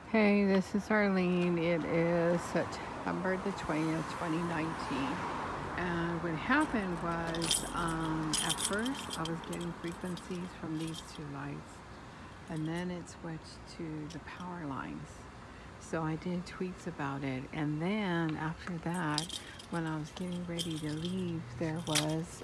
Hey, this is Arlene. It is September the 20th, 2019. And what happened was, at first I was getting frequencies from these two lights, and then it switched to the power lines. So I did tweets about it. And then after that, when I was getting ready to leave, there was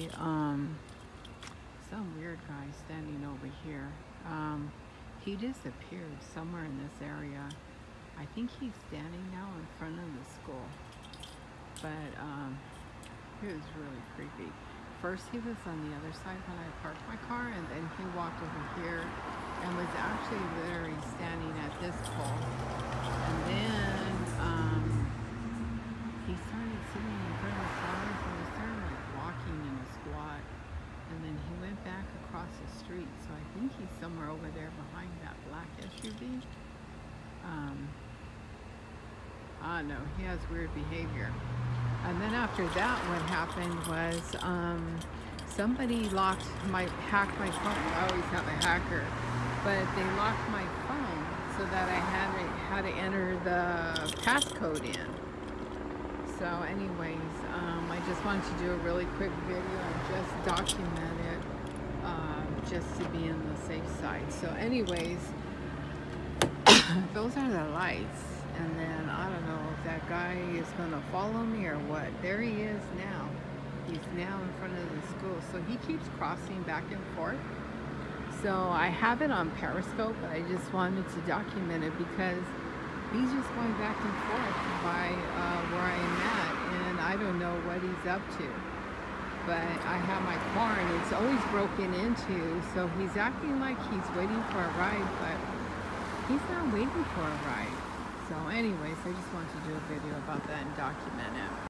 some weird guy standing over here. He disappeared somewhere in this area. I think he's standing now in front of the school. But it was really creepy. First he was on the other side when I parked my car, and then he walked over here and was actually literally standing at this pole. And then he started sitting in front of the cars and he started like walking in a squat. And then he went back across the street. So I think he's somewhere over there behind that black SUV. I don't know. He has weird behavior. And then after that, what happened was somebody hacked my phone. I always have a hacker, but they locked my phone so that I had to enter the passcode in. So anyways, I just wanted to do a really quick video and just document it, just to be on the safe side. So anyways, those are the lights. And then I don't know if that guy is going to follow me or what. There he is now. He's now in front of the school. So he keeps crossing back and forth. So I have it on Periscope, but I just wanted to document it because he's just going back and forth by where I am at, and I don't know what he's up to. But I have my car and it's always broken into, so he's acting like he's waiting for a ride, but he's not waiting for a ride. So anyways, I just wanted to do a video about that and document it.